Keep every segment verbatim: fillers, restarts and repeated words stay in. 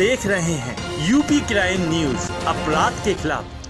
देख रहे हैं यूपी क्राइम न्यूज, अपराध के खिलाफ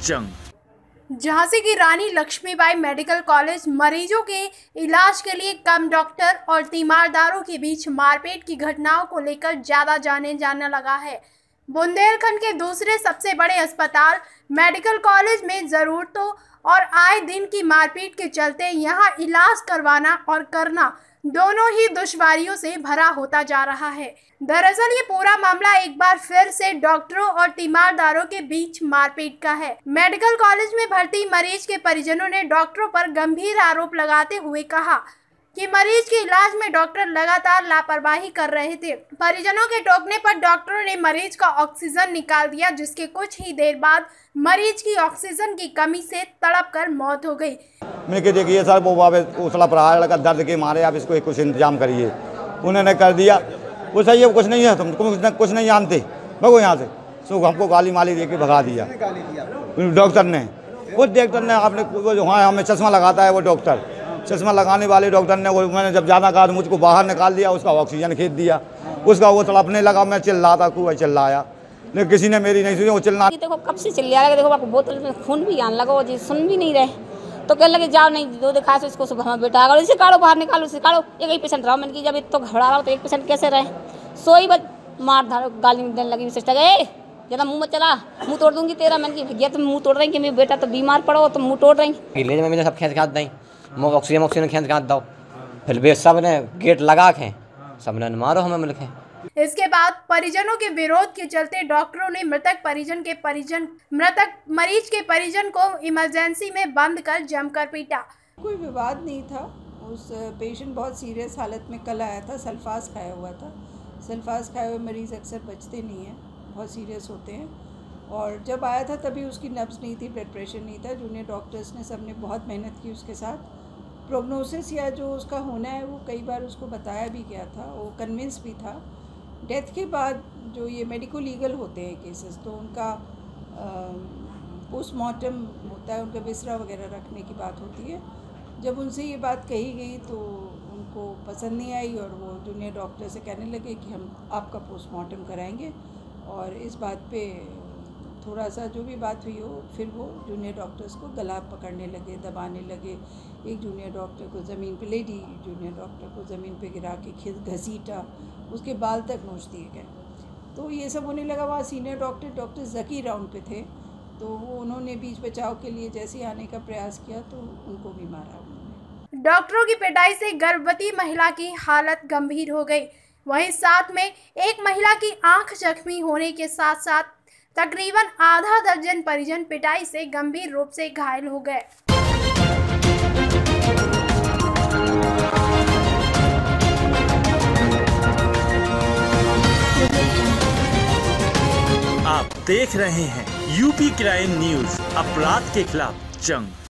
जंग। झांसी की रानी लक्ष्मीबाई मेडिकल कॉलेज मरीजों के इलाज के लिए कम डॉक्टर और तीमारदारों के बीच मारपीट की घटनाओं को लेकर ज्यादा जाने जाने लगा है। बुंदेलखंड के दूसरे सबसे बड़े अस्पताल मेडिकल कॉलेज में जरूरतों और आए दिन की मारपीट के चलते यहां इलाज करवाना और करना दोनों ही दुश्वारियों से भरा होता जा रहा है। दरअसल ये पूरा मामला एक बार फिर से डॉक्टरों और तीमारदारों के बीच मारपीट का है। मेडिकल कॉलेज में भर्ती मरीज के परिजनों ने डॉक्टरों पर गंभीर आरोप लगाते हुए कहा कि मरीज के इलाज में डॉक्टर लगातार लापरवाही कर रहे थे। परिजनों के टोकने पर डॉक्टरों ने मरीज का ऑक्सीजन निकाल दिया, जिसके कुछ ही देर बाद मरीज की ऑक्सीजन की कमी से तड़प कर मौत हो गई। मैंने देखिए सर, वो उछला पड़ा लड़का दर्द के मारे, आप इसको कुछ इंतजाम करिए। उन्होंने कर दिया, वो सही है, कुछ नहीं है, तुम कुछ नहीं जानते, भगो यहाँ से। सो हमको गाली माली दे के भगा दिया डॉक्टर ने। वो डॉक्टर ने आपने वहाँ हमें चश्मा लगाता है, वो डॉक्टर चश्मा लगाने वाले डॉक्टर ने, वो मैंने जब ज़्यादा कहा तो मुझको बाहर निकाल दिया, उसका ऑक्सीजन खींच दिया, उसका वो तड़पने लगा। मैं चिल्ला था, खूब चिल्लाया, लेकिन किसी ने मेरी नहीं सुनी। वो चिल्ला देखो कब से चिल्ला रहा, देखो आपको बोतल में खून भी आने लगा, वो जी सुन भी नहीं रहे, तो कहने लगे जाओ नहीं दो दिखा से इसको सुबह में बेटा अगर इसे काढ़ो, बाहर निकालो, इसे काढ़ो। एक ही पेशेंट रहा, मैंने कि जब इतना घबरा रहा हो तो एक पेशेंट कैसे रहे। सोई बस मार धार गाली देने लगी सिस्टर, ए ज़्यादा मुँह मत चला, मुँह तोड़ दूंगी तेरा। मैंने कि भैया तुम मुँह तोड़ रही कि मेरा बेटा तो बीमार पड़ो, तुम मुँह तोड़ रही। ले मैंने सब खेत खाद दी, ऑक्सीजन ऑक्सीजन खेत खाद दो, फिर वे सब ने गेट लगा के सब ने मारो हमें मिल के। इसके बाद परिजनों के विरोध के चलते डॉक्टरों ने मृतक परिजन के परिजन मृतक मरीज के परिजन को इमरजेंसी में बंद कर जमकर पीटा। कोई विवाद नहीं था, उस पेशेंट बहुत सीरियस हालत में कल आया था, सल्फास खाया हुआ था। सल्फास खाए हुए मरीज़ अक्सर बचते नहीं हैं, बहुत सीरियस होते हैं। और जब आया था तभी उसकी नब्ज़ नहीं थी, ब्लड प्रेशर नहीं था। जूनियर डॉक्टर्स ने सब ने बहुत मेहनत की उसके साथ। प्रोग्नोसिस या जो उसका होना है वो कई बार उसको बताया भी गया था, वो कन्विंस भी था। डेथ के बाद जो ये मेडिको लीगल होते हैं केसेस, तो उनका पोस्टमार्टम होता है, उनका विसरा वगैरह रखने की बात होती है। जब उनसे ये बात कही गई तो उनको पसंद नहीं आई और वो जूनियर डॉक्टर से कहने लगे कि हम आपका पोस्टमार्टम कराएंगे। और इस बात पे थोड़ा सा जो भी बात हुई हो, फिर वो जूनियर डॉक्टर्स को गला पकड़ने लगे, दबाने लगे। एक जूनियर डॉक्टर को ज़मीन पे, लेडी जूनियर डॉक्टर को ज़मीन पे गिरा के खिस घसीटा, उसके बाल तक नोच दिए गए। तो ये सब होने लगा। वहाँ senior doctor doctor Zaki round पे थे, तो वो उन्होंने बीच बचाव के लिए जैसे आने का प्रयास किया तो उनको भी मारा उन्होंने। डॉक्टरों की पिटाई से गर्भवती महिला की हालत गंभीर हो गई। वहीं साथ में एक महिला की आंख जख्मी होने के साथ साथ तकरीबन आधा दर्जन परिजन पिटाई से गंभीर रूप से घायल हो गए। आप देख रहे हैं यूपी क्राइम न्यूज, अपराध के खिलाफ जंग।